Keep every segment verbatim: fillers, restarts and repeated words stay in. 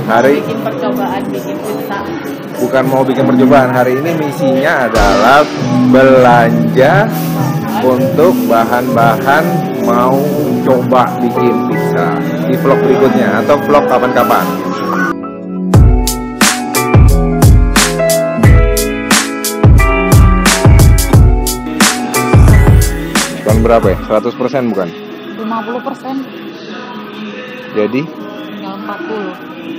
Hari bikin percobaan bikin pizza. Bukan mau bikin percobaan, hari ini misinya adalah belanja untuk bahan-bahan mau coba bikin pizza di vlog berikutnya atau vlog kapan-kapan. Bukan berapa ya? seratus persen bukan? lima puluh persen. Jadi? Tinggal empat puluh.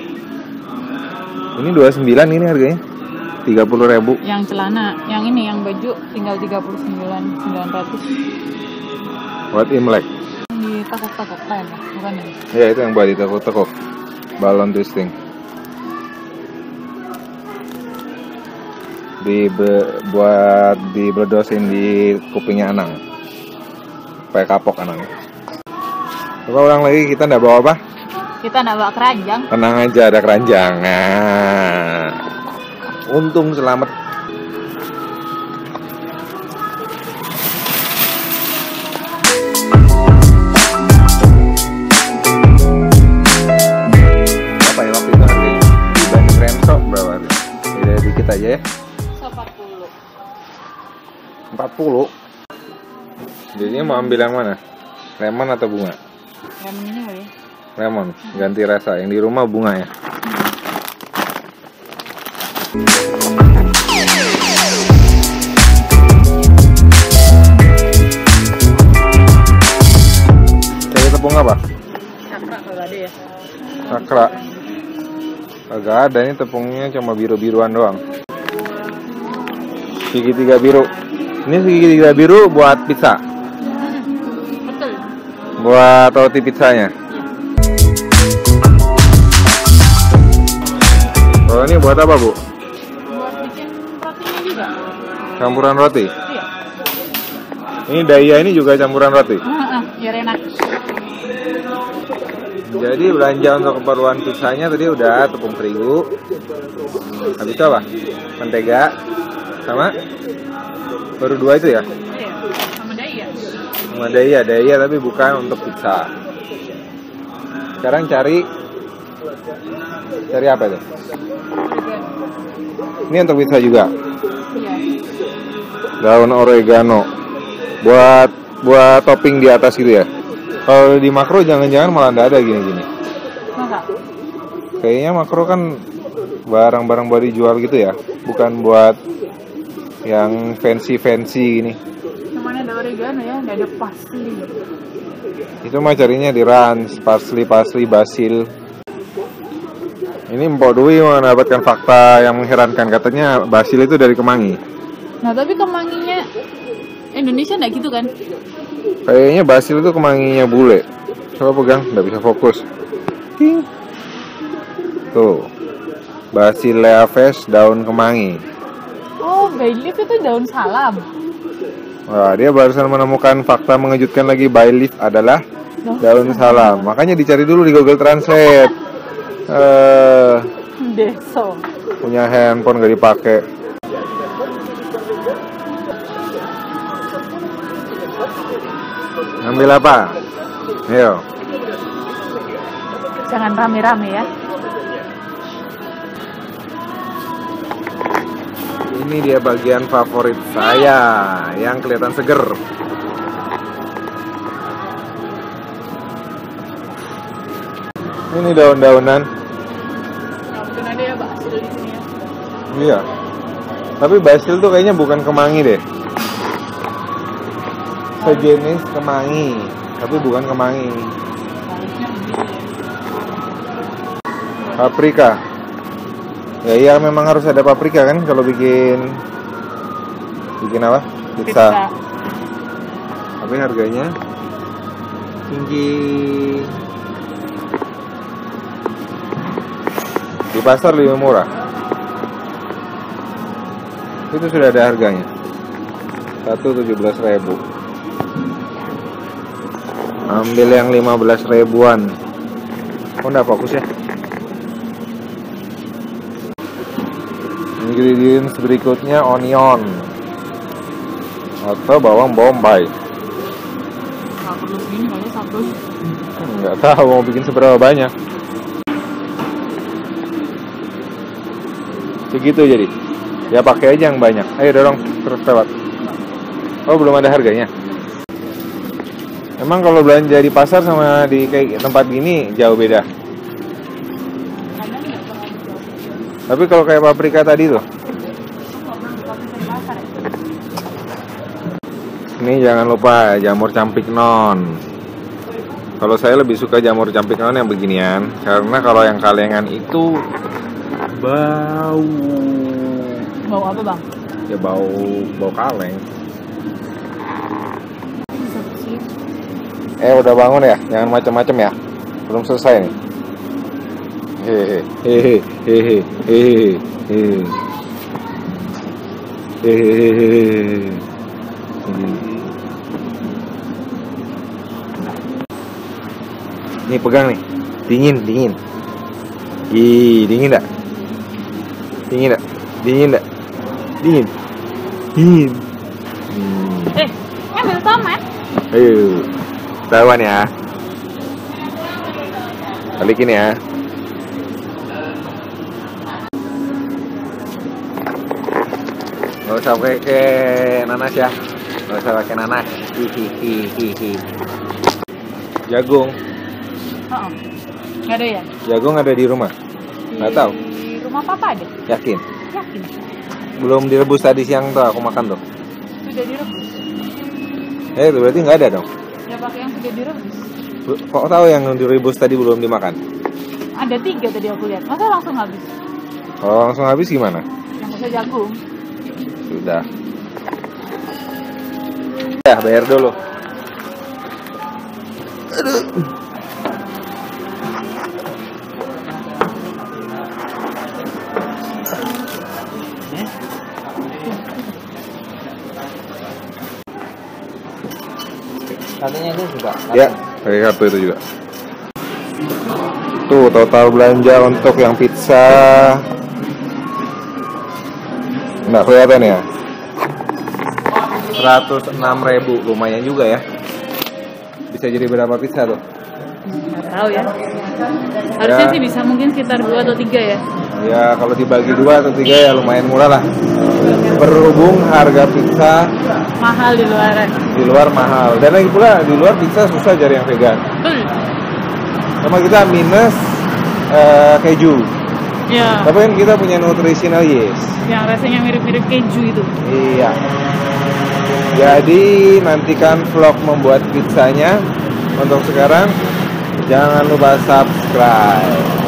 Ini dua puluh sembilan ini harganya. tiga puluh ribu. Yang celana, yang ini yang baju tinggal tiga puluh sembilan ribu sembilan ratus. Buat Imlek. Di takuk-takuk lain, bukan ini? Ya, itu yang buat di tekuk-tekuk. Balon twisting. Di be, buat dibledosin di kupingnya Anang. Supaya kapok Anang. Coba ulang lagi, kita nggak bawa apa? Kita nggak bawa keranjang. Tenang aja, ada keranjang. Nah, untung selamat. Apa ya waktu itu harganya? Dibanding Renso berapa? Beda dikit aja ya. empat puluh. empat puluh. Jadinya mau ambil yang mana? Lemon atau bunga? Lemon ini kali ya? Lemon, ganti rasa. Yang di rumah bunga ya. Cari tepung apa? Sakra kalau ada ya. Sakra. Agak ada, ini tepungnya cuma biru-biruan doang. Segitiga biru. Ini segitiga biru buat pizza. Betul. Buat roti pizzanya. Oh, ini buat apa, Bu? Buat bikin rotinya juga. Campuran roti. Iya. Ini daya ini juga campuran roti. Heeh, biar enak. Jadi belanja untuk keperluan pizzanya tadi udah tepung terigu. Habis itu apa? Mentega sama baru dua itu ya? Iya, sama daya. Sama daya, daya tapi bukan untuk pizza. Sekarang cari cari apa itu? Ini untuk pizza juga. Iya. Daun oregano. Buat buat topping di atas gitu ya. Kalau di makro jangan-jangan malah nggak ada gini-gini. Masa? Kayaknya makro kan barang-barang buat dijual gitu ya, bukan buat yang fancy-fancy gini. Cuman ada oregano ya, nggak ada parsley. Itu mah carinya di Rans, parsley, parsley, basil. Ini Mpok Dwi mendapatkan fakta yang mengherankan, katanya basil itu dari Kemangi. Nah tapi kemanginya Indonesia nggak gitu kan? Kayaknya basil itu kemanginya bule. Coba pegang, nggak bisa fokus. Ting. Tuh, basil leaves daun kemangi. Oh, bay leaf itu daun salam. Wah, dia barusan menemukan fakta mengejutkan lagi. Bay leaf adalah daun salam. Makanya dicari dulu di Google Translate. Eh, Deso. punya handphone nggak dipakai. Ambil apa? Ayo. Jangan rame-rame ya. Ini dia bagian favorit saya, yang kelihatan seger. Ini daun-daunan. Nggak mungkin ada ya basil di sini ya. Iya. Tapi basil tuh kayaknya bukan kemangi deh. Sejenis kemangi, tapi bukan kemangi. Paprika. Ya iya, memang harus ada paprika kan kalau bikin bikin apa? Pizza. Pizza. Tapi harganya tinggi. Di pasar lebih murah. Itu sudah ada harganya. satu tujuh belas ribu. Ambil yang lima belas ribuan. Oh, enggak fokus ya. Ingredients berikutnya onion atau bawang bombay. Nggak perlu segini kali satu. Nggak tahu mau bikin seberapa banyak. Segitu jadi. Ya pakai aja yang banyak. Ayo dorong terus lewat. Oh belum ada harganya. Emang kalau belanja di pasar sama di kayak tempat gini jauh beda. Tapi kalau kayak paprika tadi tuh. Ini jangan lupa jamur campik non. Kalau saya lebih suka jamur campik non yang beginian, karena kalau yang kalengan itu bau. Bau apa bang? Ya bau bau kaleng. Eh udah bangun ya, jangan macam-macam ya. Belum selesai nih. Hehe hehe hehe hehe hehe hehe. Nih pegang nih, dingin dingin. Ih dingin dak? Dingin dak? Dingin dak? Dingin, dingin. Hmm. Eh, ambil tomat. Ayo, tawan ya. Balikin ya. Gak usah pakai nanas ya. Gak usah pakai nanas. Hihihihi. Jagung. Oh, nggak ada ya? Jagung ada di rumah. Nggak tahu. Di rumah papa ada. Yakin? Yakin. Belum direbus tadi siang tuh aku makan tuh. Sudah direbus. Eh itu berarti nggak ada dong. Ya pakai yang sudah direbus. Kok tahu yang direbus tadi belum dimakan? Ada tiga tadi aku lihat. Masa langsung habis? Kalau langsung habis gimana? Yang bisa jagung. Sudah. Ya bayar dulu. Aduh. Satunya itu juga. Ya, pakai kartu itu juga. Tuh total belanja untuk yang pizza. Nggak kelihatan ya? seratus enam ribu, lumayan juga ya. Bisa jadi berapa pizza tuh? Nggak tahu ya. Harusnya Ya. sih bisa mungkin sekitar dua atau tiga ya. Ya kalau dibagi dua atau tiga ya lumayan murah lah. Berhubung harga pizza Mahal di luaran. di luar mahal, dan lagi pula di luar pizza susah cari yang vegan. Betul. Sama kita minus eh, keju. Ya. Tapi kan kita punya nutritional yeast. Yang rasanya mirip-mirip keju itu. Iya. Jadi nantikan vlog membuat pizzanya. Untuk sekarang jangan lupa subscribe.